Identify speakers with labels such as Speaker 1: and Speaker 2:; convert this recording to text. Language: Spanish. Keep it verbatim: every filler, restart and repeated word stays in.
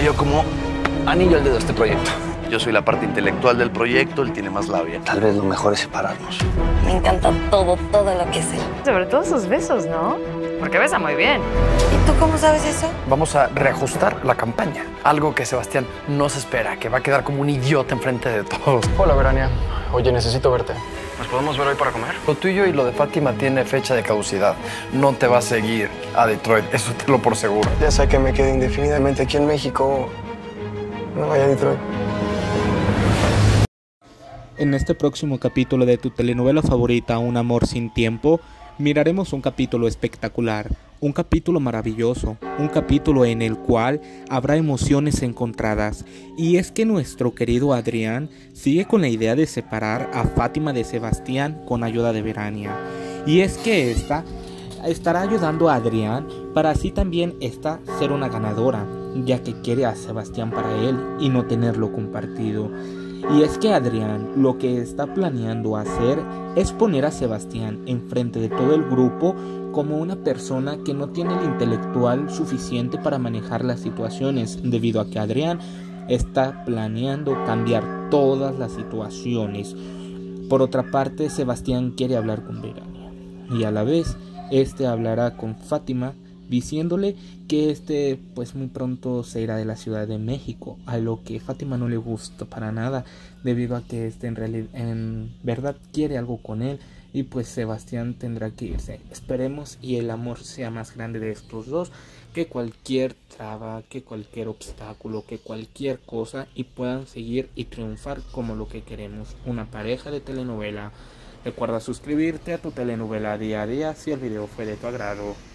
Speaker 1: cayó como anillo al dedo este proyecto. Yo soy la parte intelectual del proyecto, él tiene más labia. Tal vez lo mejor es separarnos.
Speaker 2: Me encanta todo, todo lo que sé.
Speaker 3: Sobre todo sus besos, ¿no? Porque besa muy bien.
Speaker 2: ¿Y tú cómo sabes eso?
Speaker 4: Vamos a reajustar la campaña. Algo que Sebastián no se espera, que va a quedar como un idiota enfrente de todos.
Speaker 5: Hola, Verania. Oye, necesito verte.
Speaker 4: ¿Nos podemos ver hoy para comer? Lo tuyo y lo de Fátima tiene fecha de caducidad. No te va a seguir a Detroit, eso te lo por seguro.
Speaker 5: Ya sea que me quede indefinidamente aquí en México, no vaya a Detroit.
Speaker 6: En este próximo capítulo de tu telenovela favorita, Un amor sin tiempo, miraremos un capítulo espectacular, un capítulo maravilloso, un capítulo en el cual habrá emociones encontradas. Y es que nuestro querido Adrián sigue con la idea de separar a Fátima de Sebastián con ayuda de Verania. Y es que esta estará ayudando a Adrián para así también esta ser una ganadora, ya que quiere a Sebastián para él y no tenerlo compartido. Y es que Adrián lo que está planeando hacer es poner a Sebastián enfrente de todo el grupo como una persona que no tiene el intelectual suficiente para manejar las situaciones, debido a que Adrián está planeando cambiar todas las situaciones. Por otra parte, Sebastián quiere hablar con Verania y a la vez este hablará con Fátima, diciéndole que este pues muy pronto se irá de la Ciudad de México, a lo que Fátima no le gusta para nada, debido a que este en realidad en verdad quiere algo con él, y pues Sebastián tendrá que irse. Esperemos y el amor sea más grande de estos dos que cualquier traba, que cualquier obstáculo, que cualquier cosa, y puedan seguir y triunfar como lo que queremos, una pareja de telenovela. Recuerda suscribirte a tu telenovela día a día si el video fue de tu agrado.